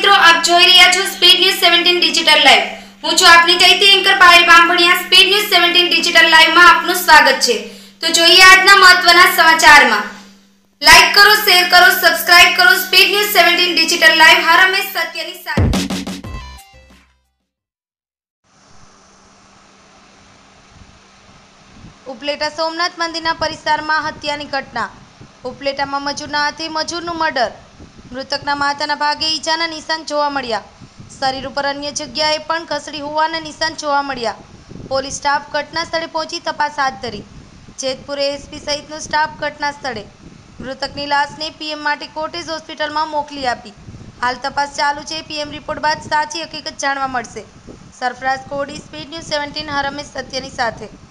મિત્રો, આપ જોઈ રહ્યા છો સ્પીડ ન્યૂઝ 17 ડિજિટલ લાઈવ। હું છું આપની ચૈતી anchor Payal Bambhaniya. Speed news 17 digital live માં આપનું સ્વાગત છે। તો જોઈએ આજના મહત્વના સમાચારમાં। લાઈક કરો, શેર કરો, સબસ્ક્રાઇબ કરો। સ્પીડ ન્યૂઝ 17 ડિજિટલ લાઈવ હર હંમેશ સત્યની સાથે। ઉપલેટા સોમનાથ મંદિરના પરિસરમાં હત્યાની ઘટના। ઉપલેટામાં મજૂરના હાથે મજૂરનું મર્ડર। મૃતકના માથાના ભાગે ઈજાના નિશાન જોવા મળ્યા। શરીર ઉપર અન્ય જગ્યાએ પણ ઘસડી હોવાના નિશાન જોવા મળ્યા। પોલીસ સ્ટાફ ઘટના સ્થળે પહોંચી તપાસ હાથ ધરી। જેતપુર એસપી સહિતનો સ્ટાફ ઘટના સ્થળે। મૃતકની લાશને પીએમ માટે કોટેજ હોસ્પિટલમાં મોકલી આપી। હાલ તપાસ ચાલુ છે। પીએમ રિપોર્ટ બાદ સાચી હકીકત જાણવા મળશે। સરફરાઝ કોડી, સ્પીડ ન્યૂઝ 17 હર હંમેશ સત્યની સાથે।